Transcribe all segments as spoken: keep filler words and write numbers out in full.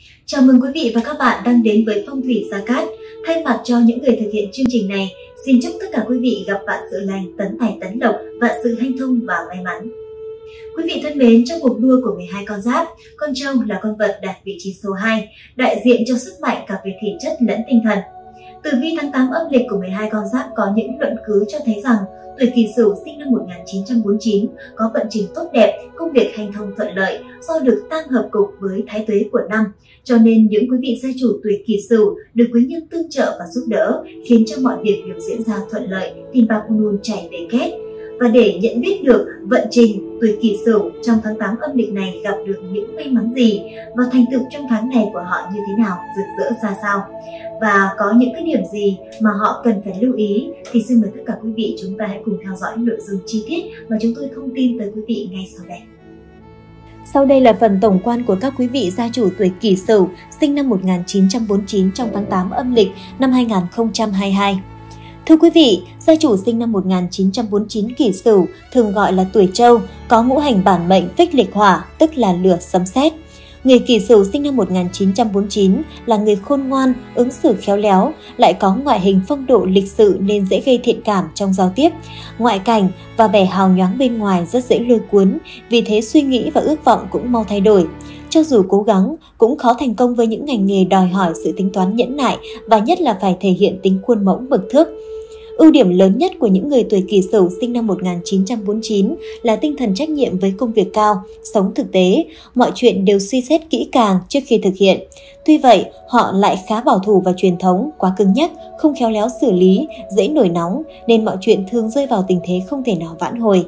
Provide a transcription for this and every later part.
Chào mừng quý vị và các bạn đang đến với Phong thủy Gia Cát. Thay mặt cho những người thực hiện chương trình này, xin chúc tất cả quý vị gặp vạn sự lành, tấn tài tấn lộc, vạn sự hanh thông và may mắn. Quý vị thân mến, trong cuộc đua của mười hai con giáp, con trâu là con vật đạt vị trí số hai, đại diện cho sức mạnh cả về thể chất lẫn tinh thần. Tử vi tháng tám âm lịch của mười hai con giáp có những luận cứ cho thấy rằng tuổi Kỷ Sửu sinh năm một nghìn chín trăm bốn mươi chín có vận trình tốt đẹp, công việc hanh thông thuận lợi do được tam hợp cục với thái tuế của năm. Cho nên những quý vị gia chủ tuổi Kỷ Sửu được quý nhân tương trợ và giúp đỡ, khiến cho mọi việc đều diễn ra thuận lợi, tiền bạc luôn chảy về két. Và để nhận biết được vận trình tuổi Kỷ Sửu trong tháng tám âm lịch này gặp được những may mắn gì và thành tựu trong tháng này của họ như thế nào, rực rỡ ra sao, và có những cái điểm gì mà họ cần phải lưu ý, thì xin mời tất cả quý vị chúng ta hãy cùng theo dõi nội dung chi tiết mà chúng tôi thông tin tới quý vị ngay sau đây. Sau đây là phần tổng quan của các quý vị gia chủ tuổi Kỷ Sửu sinh năm một nghìn chín trăm bốn mươi chín trong tháng tám âm lịch năm hai nghìn không trăm hai mươi hai. Thưa quý vị, gia chủ sinh năm một nghìn chín trăm bốn mươi chín Kỷ Sửu thường gọi là tuổi Trâu, có ngũ hành bản mệnh phích lịch hỏa, tức là lửa sấm sét. Người Kỷ Sửu sinh năm một nghìn chín trăm bốn mươi chín là người khôn ngoan, ứng xử khéo léo, lại có ngoại hình phong độ lịch sự nên dễ gây thiện cảm trong giao tiếp. Ngoại cảnh và vẻ hào nhoáng bên ngoài rất dễ lôi cuốn, vì thế suy nghĩ và ước vọng cũng mau thay đổi. Cho dù cố gắng, cũng khó thành công với những ngành nghề đòi hỏi sự tính toán nhẫn nại và nhất là phải thể hiện tính khuôn mẫu bậc thước. Ưu điểm lớn nhất của những người tuổi Kỷ Sửu sinh năm một nghìn chín trăm bốn mươi chín là tinh thần trách nhiệm với công việc cao, sống thực tế, mọi chuyện đều suy xét kỹ càng trước khi thực hiện. Tuy vậy, họ lại khá bảo thủ và truyền thống, quá cứng nhắc, không khéo léo xử lý, dễ nổi nóng, nên mọi chuyện thường rơi vào tình thế không thể nào vãn hồi.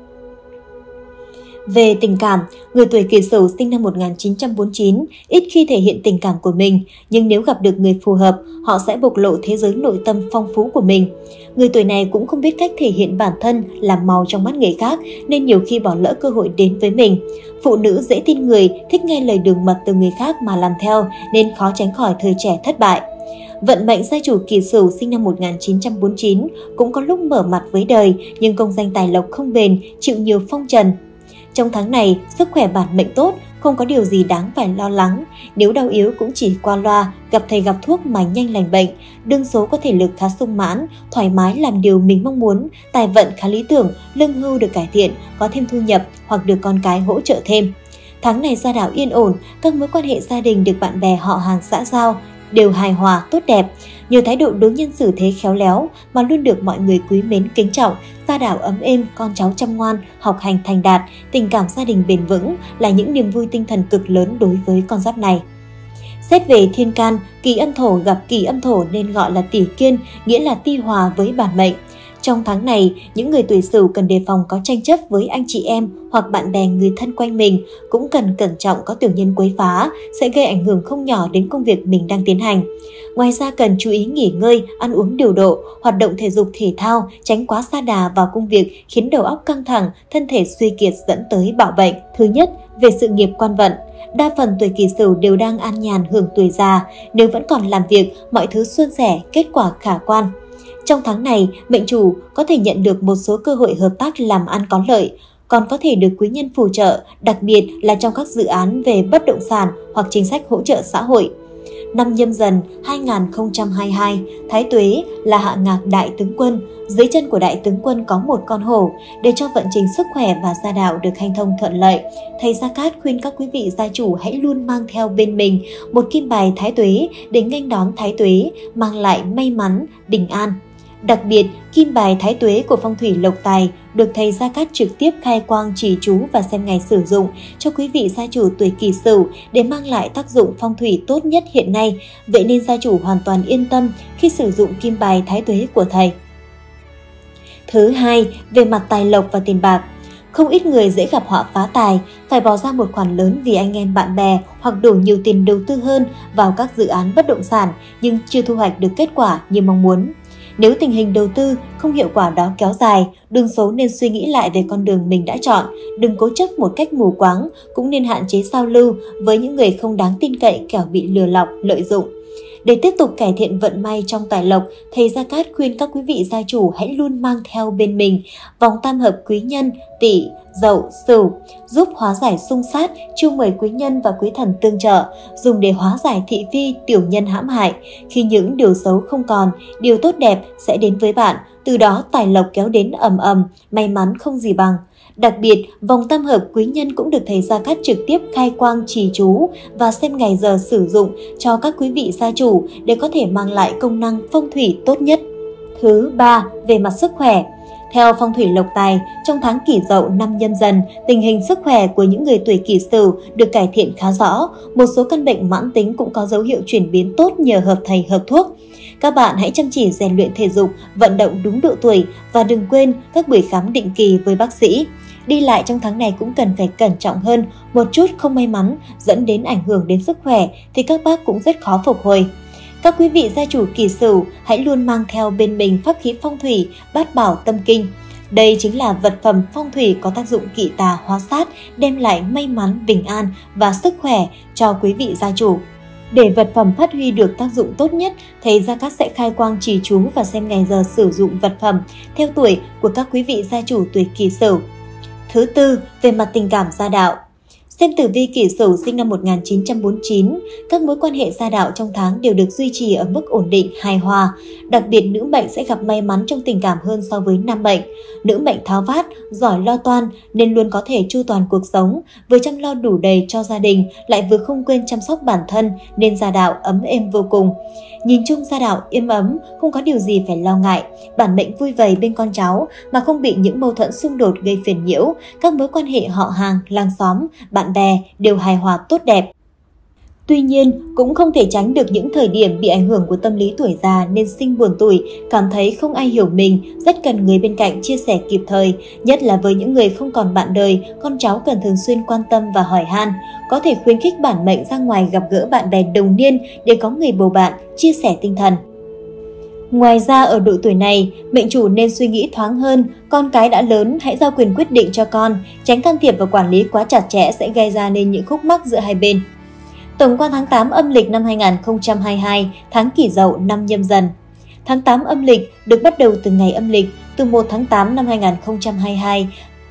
Về tình cảm, người tuổi Kỷ Sửu sinh năm một nghìn chín trăm bốn mươi chín ít khi thể hiện tình cảm của mình, nhưng nếu gặp được người phù hợp, họ sẽ bộc lộ thế giới nội tâm phong phú của mình. Người tuổi này cũng không biết cách thể hiện bản thân, làm màu trong mắt người khác, nên nhiều khi bỏ lỡ cơ hội đến với mình. Phụ nữ dễ tin người, thích nghe lời đường mật từ người khác mà làm theo, nên khó tránh khỏi thời trẻ thất bại. Vận mệnh gia chủ Kỷ Sửu sinh năm một nghìn chín trăm bốn mươi chín cũng có lúc mở mặt với đời, nhưng công danh tài lộc không bền, chịu nhiều phong trần. Trong tháng này, sức khỏe bản mệnh tốt, không có điều gì đáng phải lo lắng. Nếu đau yếu cũng chỉ qua loa, gặp thầy gặp thuốc mà nhanh lành bệnh. Đương số có thể lực khá sung mãn, thoải mái làm điều mình mong muốn, tài vận khá lý tưởng, lương hưu được cải thiện, có thêm thu nhập hoặc được con cái hỗ trợ thêm. Tháng này gia đạo yên ổn, các mối quan hệ gia đình được bạn bè họ hàng xã giao đều hài hòa, tốt đẹp. Nhờ thái độ đối nhân xử thế khéo léo mà luôn được mọi người quý mến kính trọng, gia đạo ấm êm, con cháu chăm ngoan, học hành thành đạt, tình cảm gia đình bền vững là những niềm vui tinh thần cực lớn đối với con giáp này. Xét về thiên can, Kỷ Âm Thổ gặp Kỷ Âm Thổ nên gọi là tỷ kiên, nghĩa là ti hòa với bản mệnh. Trong tháng này, những người tuổi Sửu cần đề phòng có tranh chấp với anh chị em hoặc bạn bè người thân quanh mình, cũng cần cẩn trọng có tiểu nhân quấy phá, sẽ gây ảnh hưởng không nhỏ đến công việc mình đang tiến hành. Ngoài ra cần chú ý nghỉ ngơi, ăn uống điều độ, hoạt động thể dục thể thao, tránh quá sa đà vào công việc khiến đầu óc căng thẳng, thân thể suy kiệt dẫn tới bạo bệnh. Thứ nhất, về sự nghiệp quan vận. Đa phần tuổi Kỷ Sửu đều đang an nhàn hưởng tuổi già, nếu vẫn còn làm việc, mọi thứ suôn sẻ, kết quả khả quan. Trong tháng này, mệnh chủ có thể nhận được một số cơ hội hợp tác làm ăn có lợi, còn có thể được quý nhân phù trợ, đặc biệt là trong các dự án về bất động sản hoặc chính sách hỗ trợ xã hội. Năm Nhâm Dần hai nghìn không trăm hai mươi hai, Thái Tuế là hạ ngạc đại tướng quân, dưới chân của đại tướng quân có một con hổ. Để cho vận trình sức khỏe và gia đạo được hanh thông thuận lợi, thầy Gia Cát khuyên các quý vị gia chủ hãy luôn mang theo bên mình một kim bài Thái Tuế để nghênh đón Thái Tuế, mang lại may mắn, bình an. Đặc biệt, kim bài Thái Tuế của phong thủy lộc tài được thầy Gia Cát trực tiếp khai quang chỉ chú và xem ngày sử dụng cho quý vị gia chủ tuổi Kỷ Sửu để mang lại tác dụng phong thủy tốt nhất hiện nay. Vậy nên gia chủ hoàn toàn yên tâm khi sử dụng kim bài Thái Tuế của thầy. Thứ hai, về mặt tài lộc và tiền bạc. Không ít người dễ gặp họa phá tài, phải bỏ ra một khoản lớn vì anh em bạn bè hoặc đổ nhiều tiền đầu tư hơn vào các dự án bất động sản nhưng chưa thu hoạch được kết quả như mong muốn. Nếu tình hình đầu tư không hiệu quả đó kéo dài, đương số nên suy nghĩ lại về con đường mình đã chọn, đừng cố chấp một cách mù quáng, cũng nên hạn chế giao lưu với những người không đáng tin cậy kẻo bị lừa lọc, lợi dụng. Để tiếp tục cải thiện vận may trong tài lộc, thầy Gia Cát khuyên các quý vị gia chủ hãy luôn mang theo bên mình vòng tam hợp quý nhân Tỵ, Dậu, Sửu, giúp hóa giải xung sát, chiêu mời quý nhân và quý thần tương trợ, dùng để hóa giải thị phi, tiểu nhân hãm hại. Khi những điều xấu không còn, điều tốt đẹp sẽ đến với bạn, từ đó tài lộc kéo đến ầm ầm, may mắn không gì bằng. Đặc biệt, vòng tam hợp quý nhân cũng được thầy Gia Cát trực tiếp khai quang trì chú và xem ngày giờ sử dụng cho các quý vị gia chủ để có thể mang lại công năng phong thủy tốt nhất. Thứ ba, về mặt sức khỏe. Theo phong thủy lộc tài, trong tháng Kỷ Dậu năm Nhâm Dần, tình hình sức khỏe của những người tuổi Kỷ Sửu được cải thiện khá rõ. Một số căn bệnh mãn tính cũng có dấu hiệu chuyển biến tốt nhờ hợp thầy hợp thuốc. Các bạn hãy chăm chỉ rèn luyện thể dục, vận động đúng độ tuổi và đừng quên các buổi khám định kỳ với bác sĩ. Đi lại trong tháng này cũng cần phải cẩn trọng hơn, một chút không may mắn dẫn đến ảnh hưởng đến sức khỏe thì các bác cũng rất khó phục hồi. Các quý vị gia chủ Kỷ Sửu hãy luôn mang theo bên mình pháp khí phong thủy Bát Bảo Tâm Kinh. Đây chính là vật phẩm phong thủy có tác dụng kỵ tà hóa sát, đem lại may mắn, bình an và sức khỏe cho quý vị gia chủ. Để vật phẩm phát huy được tác dụng tốt nhất, thầy Gia Cát sẽ khai quang trì chú và xem ngày giờ sử dụng vật phẩm theo tuổi của các quý vị gia chủ tuổi Kỷ Sửu. Thứ tư, về mặt tình cảm gia đạo. Xem tử vi Kỷ Sửu sinh năm một nghìn chín trăm bốn mươi chín, các mối quan hệ gia đạo trong tháng đều được duy trì ở mức ổn định, hài hòa. Đặc biệt nữ mệnh sẽ gặp may mắn trong tình cảm hơn so với nam mệnh. Nữ mệnh tháo vát, giỏi lo toan nên luôn có thể chu toàn cuộc sống, vừa chăm lo đủ đầy cho gia đình, lại vừa không quên chăm sóc bản thân nên gia đạo ấm êm vô cùng. Nhìn chung gia đạo êm ấm, không có điều gì phải lo ngại. Bản mệnh vui vầy bên con cháu mà không bị những mâu thuẫn xung đột gây phiền nhiễu. Các mối quan hệ họ hàng, làng xóm, bạn bè đều hài hòa tốt đẹp. Tuy nhiên, cũng không thể tránh được những thời điểm bị ảnh hưởng của tâm lý tuổi già nên sinh buồn tủi, cảm thấy không ai hiểu mình, rất cần người bên cạnh chia sẻ kịp thời, nhất là với những người không còn bạn đời, con cháu cần thường xuyên quan tâm và hỏi han. Có thể khuyến khích bản mệnh ra ngoài gặp gỡ bạn bè đồng niên để có người bầu bạn, chia sẻ tinh thần. Ngoài ra ở độ tuổi này, mệnh chủ nên suy nghĩ thoáng hơn, con cái đã lớn hãy giao quyền quyết định cho con, tránh can thiệp và quản lý quá chặt chẽ sẽ gây ra nên những khúc mắc giữa hai bên. Tổng quan tháng tám âm lịch năm hai nghìn không trăm hai mươi hai, tháng Kỷ Dậu năm Nhâm Dần. Tháng tám âm lịch được bắt đầu từ ngày âm lịch từ một tháng tám năm hai nghìn không trăm hai mươi hai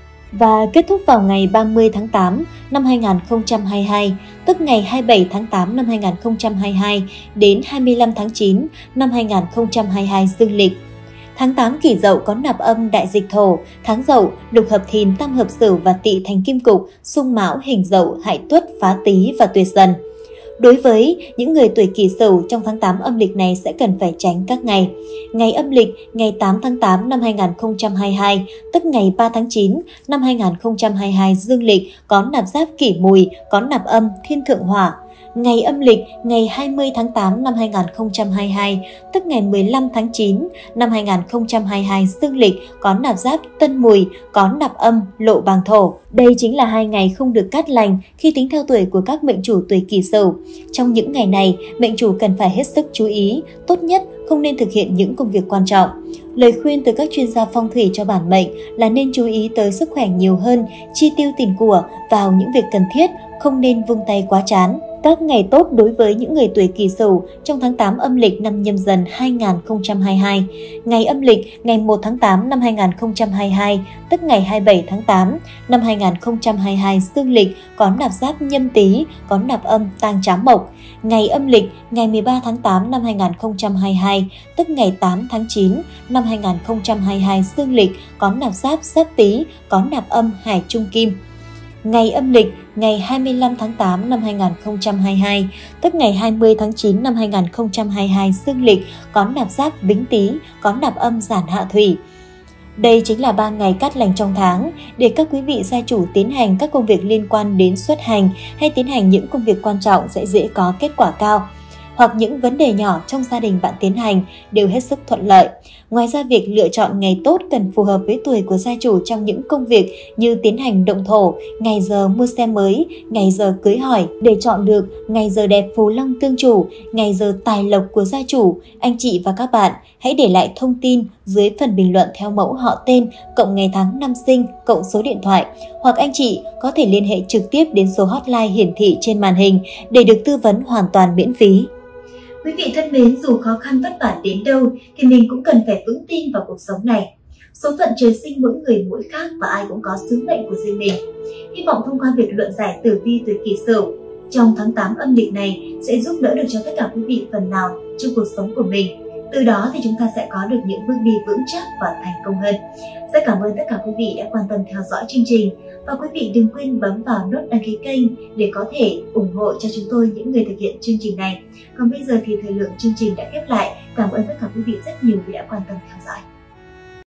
và kết thúc vào ngày ba mươi tháng tám năm hai nghìn không trăm hai mươi hai, tức ngày hai mươi bảy tháng tám năm hai nghìn không trăm hai mươi hai đến hai mươi lăm tháng chín năm hai nghìn không trăm hai mươi hai dương lịch. Tháng tám Kỷ Dậu có nạp âm đại dịch thổ, tháng Dậu lục hợp Thìn tam hợp Sửu và Tỵ thành kim cục, xung Mão hình Dậu hại Tuất phá Tý và tuyệt Dần. Đối với những người tuổi Kỷ Sửu trong tháng tám âm lịch này sẽ cần phải tránh các ngày. Ngày âm lịch ngày tám tháng tám năm hai nghìn không trăm hai mươi hai, tức ngày ba tháng chín năm hai nghìn không trăm hai mươi hai dương lịch có nạp giáp Kỷ Mùi, có nạp âm Thiên Thượng Hỏa. Ngày âm lịch ngày hai mươi tháng tám năm hai nghìn không trăm hai mươi hai, tức ngày mười lăm tháng chín năm hai nghìn không trăm hai mươi hai dương lịch có nạp giáp Tân Mùi, có nạp âm Lộ Bàng Thổ. Đây chính là hai ngày không được cát lành khi tính theo tuổi của các mệnh chủ tuổi Kỷ Sửu. Trong những ngày này, mệnh chủ cần phải hết sức chú ý, tốt nhất không nên thực hiện những công việc quan trọng. Lời khuyên từ các chuyên gia phong thủy cho bản mệnh là nên chú ý tới sức khỏe nhiều hơn, chi tiêu tiền của vào những việc cần thiết, không nên vung tay quá chán. Các ngày tốt đối với những người tuổi Kỷ Sửu trong tháng tám âm lịch năm Nhâm Dần hai nghìn không trăm hai mươi hai. Ngày âm lịch ngày một tháng tám năm hai nghìn không trăm hai mươi hai, tức ngày hai mươi bảy tháng tám năm hai nghìn không trăm hai mươi hai dương lịch có nạp giáp Nhâm Tý, có nạp âm Tang Trám Mộc. Ngày âm lịch ngày mười ba tháng tám năm hai nghìn không trăm hai mươi hai, tức ngày tám tháng chín năm hai nghìn không trăm hai mươi hai dương lịch có nạp giáp Giáp Tý, có nạp âm Hải Trung Kim. Ngày âm lịch ngày hai mươi lăm tháng tám năm hai nghìn không trăm hai mươi hai, tức ngày hai mươi tháng chín năm hai nghìn không trăm hai mươi hai dương lịch có nạp giáp Bính Tý, có nạp âm Giản Hạ Thủy. Đây chính là ba ngày cát lành trong tháng để các quý vị gia chủ tiến hành các công việc liên quan đến xuất hành hay tiến hành những công việc quan trọng sẽ dễ có kết quả cao. Hoặc những vấn đề nhỏ trong gia đình bạn tiến hành đều hết sức thuận lợi. Ngoài ra, việc lựa chọn ngày tốt cần phù hợp với tuổi của gia chủ trong những công việc như tiến hành động thổ, ngày giờ mua xe mới, ngày giờ cưới hỏi. Để chọn được ngày giờ đẹp phù long tương chủ, ngày giờ tài lộc của gia chủ, anh chị và các bạn hãy để lại thông tin dưới phần bình luận theo mẫu họ tên, cộng ngày tháng năm sinh, cộng số điện thoại. Hoặc anh chị có thể liên hệ trực tiếp đến số hotline hiển thị trên màn hình để được tư vấn hoàn toàn miễn phí. Quý vị thân mến, dù khó khăn vất vả đến đâu thì mình cũng cần phải vững tin vào cuộc sống này. Số phận trời sinh mỗi người mỗi khác và ai cũng có sứ mệnh của riêng mình. Hy vọng thông qua việc luận giải tử vi tuổi Kỷ Sửu trong tháng tám âm lịch này sẽ giúp đỡ được cho tất cả quý vị phần nào trong cuộc sống của mình. Từ đó thì chúng ta sẽ có được những bước đi vững chắc và thành công hơn. Rất cảm ơn tất cả quý vị đã quan tâm theo dõi chương trình. Và quý vị đừng quên bấm vào nút đăng ký kênh để có thể ủng hộ cho chúng tôi, những người thực hiện chương trình này. Còn bây giờ thì thời lượng chương trình đã khép lại. Cảm ơn tất cả quý vị rất nhiều vì đã quan tâm theo dõi.